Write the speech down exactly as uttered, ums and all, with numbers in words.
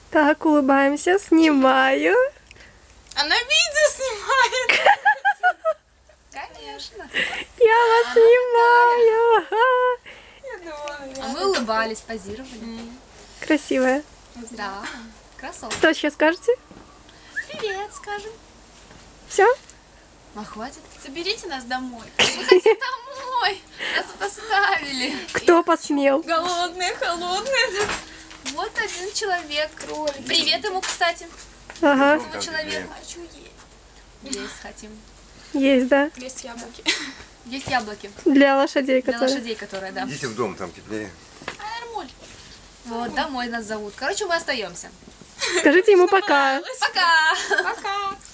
Так, улыбаемся, снимаю. Она видео снимает. Конечно. Я вас снимаю. Ага. Я думала, А мы улыбались, позировали. Красивая. Да. Красотка. Что еще скажете? Привет, скажем. Все? А хватит. Заберите нас домой. Выходи домой. Нас тут оставили. Кто посмел? Голодные, холодные. Вот один человек, кролик. Привет ему, кстати. Ага, Этому человеку. Хочу есть. Есть хотим. есть, да. Есть яблоки. Есть яблоки. Для лошадей, Для которые... лошадей, которые, да. Идите в дом, там теплее. Нормуль. Вот, домой нас зовут. Короче, мы остаемся. Скажите ему пока. Пока. Пока.